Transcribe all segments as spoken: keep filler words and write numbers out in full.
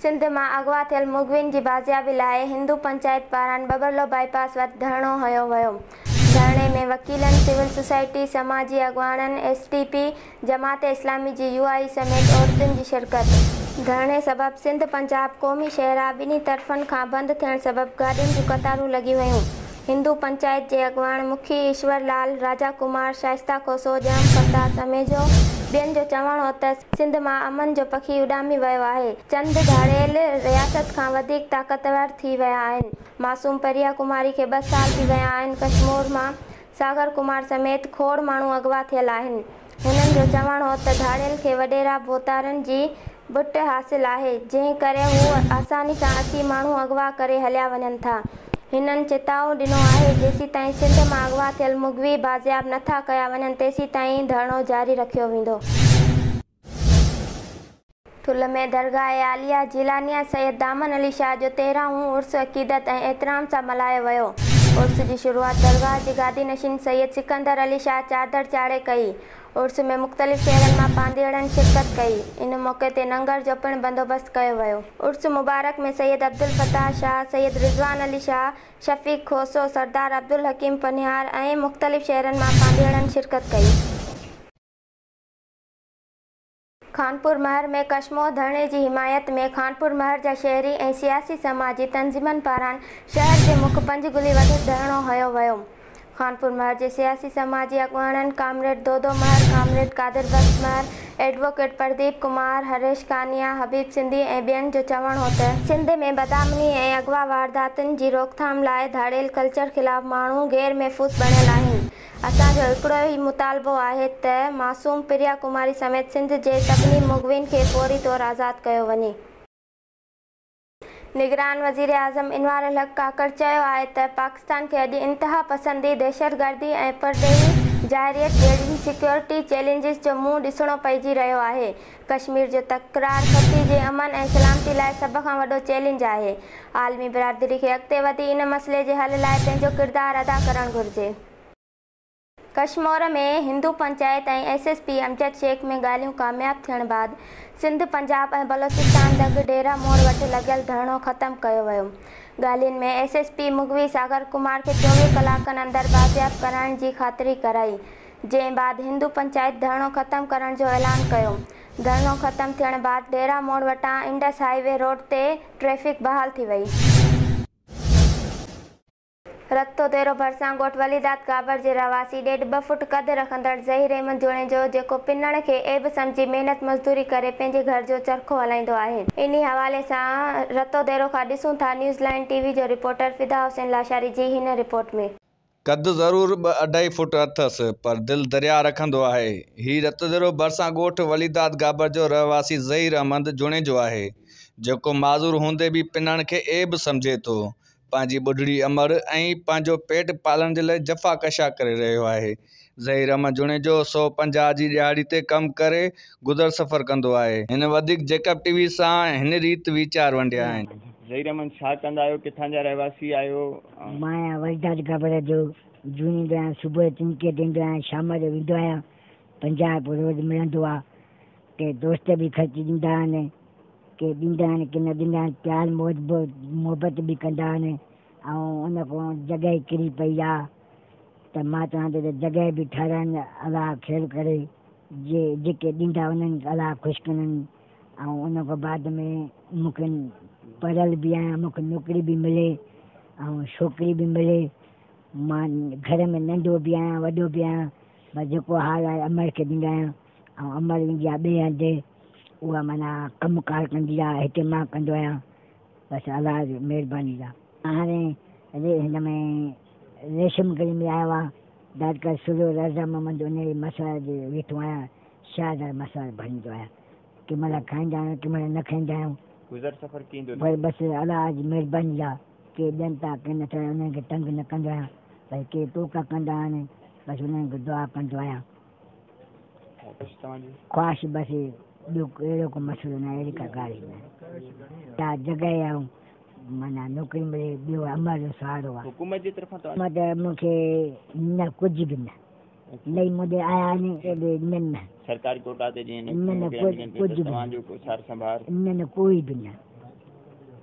सिंध में अगवा थियल मुगविन की बाजियाबी लाइ हिंदू पंचायत पारां बबरलो बाईपास वटि धरणो हयो वियो। धरणे में वकीलन, सिविल सोसाइटी, समाजी अगवानन, S T P, Jamaat Islami जी यू आई समेत औरतुनि जी शिरकत। धरणे सबब सिंध पंजाब क़ौमी शहरा ॿिन्ही तरफ़नि खां बंदि थियण सबब गाॾियुनि जूं कतारूं लॻी वयूं। हिंदू पंचायत जे अगवान मुखी ईश्वर लाल, राजा कुमार, शाइस्ता खोसो, जम फता समेजो ॿियनि जो चवणु हो त सिंध मां अमन जो पखी उॾामी वियो आहे। चंद धाड़ेल रियासत खां वधीक ताक़तवर थी विया आहिनि। मासूम परिया कुमारी खे ॿ साल थी विया आहिनि। कश्मीर मां सागर कुमार समेत खोड़ माण्हू अगवा थियल आहिनि। हिननि जो चवणु हो त धाड़ेल खे वॾेरा बोतारनि जी बुट हासिल आहे, जंहिं करे हू आसानी सां अची माण्हू अगवा करे हलिया वञनि था। हिननि चेतावो ॾिनो आहे जेसीं ताईं सिंध मां अगवा थियल मुगवी बाज़ियाब नथा कया वञनि तेसीं ताईं धरणो जारी रखियो वेंदो। ठुल में दरगाह आलिया जिलानिया सैयद दामन अली शाह जो तेरहां उर्स अक़ीदत ऐं एहतराम सां मल्हायो वियो। उर्स जी शुरूआत दरगाह जी गादी नशीन सैयद सिकंदर अली शाह चादर चाढ़े कई। उर्स में मुख़्तलिफ़ शहरनि मां पांधेड़नि शिरकत कई। इन मौक़े ते लंगर जो पिणु बंदोबस्त कयो वियो। उर्स मुबारक में सैयद अब्दुल फताह शाह, सैयद रिज़वान अली शाह, शफ़ीक खोसो, सरदार अब्दुल हकीम पनिहार ऐं मुख़्तलिफ़ शहरनि मां पांधेड़नि शिरकत कई। खानपुर महर में कशमोह धरणे जी हिमायत में खानपुर महर जा शहरी ऐं सियासी समाजी तंज़ीमनि पारां शहर जे मुख पंजगुली वटि धरणो हयो वियो। खानपुर महर जे सियासी समाजी अगवाननि कामरेड दोदो महर, कामरेड कादिर बख्श महर, एडवोकेट प्रदीप कुमार, हरेश कानिया, हबीब सिंधी ऐं ॿियनि जो चवणु हो त सिंध में बदआमनी ऐं अगवा वारदातुनि जी रोकथाम लाइ धाड़ेल कल्चर ख़िलाफ़ माण्हू गैर महफ़ूज़ बणियल आहिनि। असांजो हिकिड़ो ई मुतालबो आहे त मासूम प्रिया कुमारी समेत सिंध जे सभिनी मुगविन खे फौरी तौरु आज़ादु कयो वञे। निगरान वज़ीर आज़म इनवार अल हक़ काकड़ चयो आहे त पाकिस्तान खे अॼु इंतिहा पसंदी, दहशतगर्दी ऐं परॾेही जाहिरियत जहिड़नि सिक्योरिटी चैलेंजिस जो मुंहुं ॾिसणो पइजी रहियो आहे। कश्मीर जो तकरार खती जे अमन ऐं सलामती लाइ सभ खां वॾो चैलेंज आहे। आलमी बिरादरी खे अॻिते वधी इन मसइले जे हल लाइ पंहिंजो किरदारु अदा करणु घुरिजे। कशमोर में हिंदू पंचायत ऐं S S P Amjad Shaikh में ॻाल्हियूं कामयाब थियण बाद सिंध, पंजाब ऐं बलोचिस्तान दग डेरा मोड़ वटि लॻियल धरणो ख़त्म कयो वियो। ॻाल्हियुनि में S S P Mugvi Sagar Kumar खे चोवीह कलाकनि अंदरि बाज़ियाब कराइण जी ख़ातिरी कराई, जंहिं बाद हिंदू पंचायत धरणो ख़त्म करण जो ऐलान कयो। धरणो ख़त्म थियण बाद डेरा मोड़ वटां इंडस हाईवे रोड ते ट्रैफ़िक बहाल थी वई। रतो तेरो भरिसां ॻोठ वलीदाद गाबर जे रवासी ॾेढ ॿ फुट कद रखंदड़ ज़हीर अहमद जोणे जो, जेको पिनण खे ऐब सम्झी महिनत मज़दूरी करे पंहिंजे घर जो चरखो हलाईंदो आहे। इन्ही हवाले सां रतो तेरो खां ॾिसूं था न्यूज़लैंड टीवी जो रिपोर्टर फिदा हुसैन लाशारी जी हिन रिपोर्ट में। कद ज़रूर ॿ अढाई फुट अथसि, पर दिलि दरिया रखंदो आहे। हीउ रतदेरो भरिसां ॻोठ वलीदाद गाबर जो रहवासी ज़हीर अहमद जोणे जो आहे, जेको माज़ूर हूंदे बि पिनण खे ऐब सम्झे थो। पंहिंजी ॿुढड़ी अमर ऐं पंहिंजो पेट पालण जे लाइ जफ़ा कशा करे रहियो आहे। ज़हीर अहमद जोणे जो सौ पंजाह जी ॾियारी ते कमु करे गुज़र सफ़र कंदो आहे। हिन वधीक जेकब टीवी सां हिन रीति वीचार वंडिया आहिनि। ज़हीर अहमद छा कंदा आहियो, किथां जा रहवासी आहियो? मां आहियां वलीदाद गाबर जो, जूं ईंदो आहियां, सुबुह तिनके ते ईंदो आहियां, शाम जो वेंदो आहियां। पंजाह रोज़ मिलंदो आहे। के दोस्त बि ख़र्च ॾींदा आहिनि, के ॾींदा आहिनि, के न ॾींदा आहिनि। प्यार मोहबत बि कंदा आहिनि। ऐं उन खां जॻहि किरी पई आहे त मां चवां थो त जॻहि बि ठाहिराइनि, अलाह ख़ैरु करे, जे जेके ॾींदा उन्हनि अलाह ख़ुशि कनि। ऐं उन खां बाद में मूंखे पढ़ियल बि आहियां, मूंखे नौकिरी बि मिले ऐं छोकिरी बि मिले। मां घर में नंढो बि आहियां, वॾो बि आहियां, बस जेको हाल आहे अमर खे ॾींदा आहियां। ऐं अमर ईंदी आहे ॿिए हंधि, उहा माना कमुकारु कंदी आहे, हिते मां कंदो आहियां। बसि अलाह जी महिरबानी आहे। हाणे हिन में रेशम गली में आयो आहे, डॉक्टर सुरो रज़ा मोहम्मद उन जे मसइले जे वेठो आहियां। शाहदार मसइला भरींदो आहियां। कंहिं महिल खाईंदा आहियूं, कंहिं महिल न खाईंदा आहियूं। गुज़र सफ़र कींदो भई बसि अलाह जी महिरबानी आहे। के ॾियनि था, के नथा, उन्हनि खे तंग न कंदो आहियां। भई के टोका कंदा आहिनि, बसि उन्हनि खे दुआ कंदो आहियां। ख़्वाहिश बसि ॿियो अहिड़ो को मसइलो न आहे, अहिड़ी का ॻाल्हि न आहे। जॻहि आहे माना नौकिरी मिले, ॿियो अमर जो सहारो आहे। हुकूमत जी तरफ़ां हुकूमत मूंखे न कुझु बि न, नई मुदे आया आहिनि, न न सरकारी कोटा ते जीअं न न कुझु बि न, न न कोई बि न।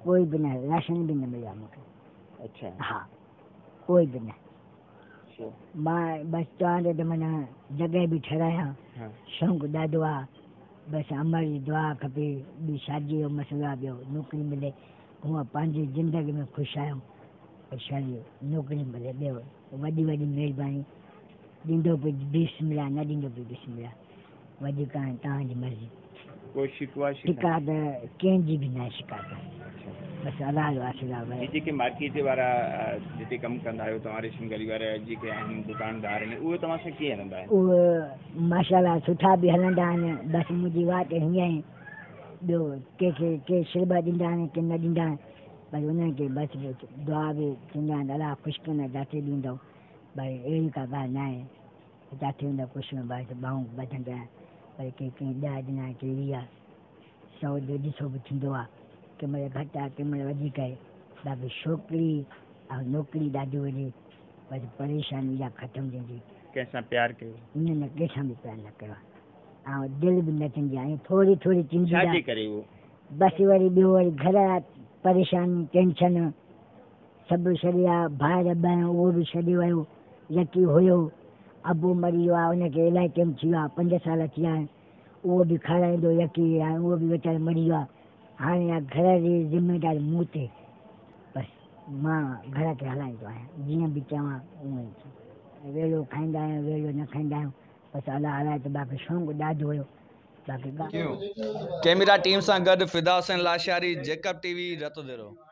कोई बि न, राशन बि न मिलियो आहे मूंखे। अच्छा हा, कोई बि न। अच्छा मां बसि चवां थो त माना जॻह बि ठहिरायां, हाँ शौक़ु ॾाढो आहे, बसि अमर जी दुआ खपे, ॿी शादीअ जो मसइलो आहे, ॿियो नौकिरी मिले। हूअं पंहिंजी ज़िंदगी में ख़ुशि आहियूं, पर शायदि नौकिरी मिले, ॿियो वॾी वॾी महिरबानी, ॾींदो बि बिस्मिल्लाह, न ॾींदो बि बिस्मिल्लाह, वधीक हाणे तव्हांजी मर्ज़ी। कोई शिकवा शिकायत शिकायत कंहिंजी बि न आहे, शिकायत बसि अलाह जो आशीर्वाद आहे। ये जेके मार्केट वारा अ, जिते कमु कंदा आहियो तव्हां रेशन गली वारा जेके आहिनि दुकानदार आहिनि उहे तव्हां सां कीअं हलंदा आहिनि? उहे माशाल्लाह सुठा बि हलंदा आहिनि, बसि मुंहिंजी वाट हीअं आहे, ॿियो कंहिंखे के शिरब ॾींदा आहिनि के न ॾींदा आहिनि, भई उन्हनि खे बसि दुआ बि थींदा आहिनि, अलाह ख़ुशि कंदा जिते ॾींदो, भई अहिड़ी का ॻाल्हि न आहे, जिते हूंदा ख़ुशि में बसि ॿाहूं ॿधंदा आहिनि, भई कंहिं कंहिं ॾह ॾिना के वीह, सौ ॾेढ सौ बि थींदो आहे, कंहिं महिल घटि आहे कंहिं महिल वधीक आहे, बाक़ी छोकिरी ऐं नौकिरी ॾाढी वॾी, बसि परेशानी इहा ख़तमु थींदी। कंहिंसां प्यार कयो? न न कंहिंसां बि प्यार न कयो आहे, ऐं दिलि बि न थींदी आहे, थोरी थोरी थींदी छाजे आहे, करे उहो? बसि वरी ॿियो वरी घर जा परेशानी टेंशन सभु छॾे आहे, ॿाहिरि ॿाहिरि उहो बि छॾे वियो, यकी हुयो, अबो मरी वियो आहे, उनखे इलाही टाइम थी वियो आहे, पंज साल थी विया आहिनि, उहो बि खाराईंदो यकी आहे, उहो बि वीचारो मरी वियो आहे, हाणे घर जी ज़िमेदारी मूं ते, बसि मां घर खे हलाईंदो आहियां, जीअं बि चवां उअं ई, वेलो खाईंदा आहियूं वेलो न खाईंदा आहियूं, बसि अलाह हलाए त बाक़ी शौक़ु ॾाढो हुयो, बाक़ी कैमरा टीम सां गॾु फिदा हुसैन लाशारी, जेकब टीवी, रतुदेरो।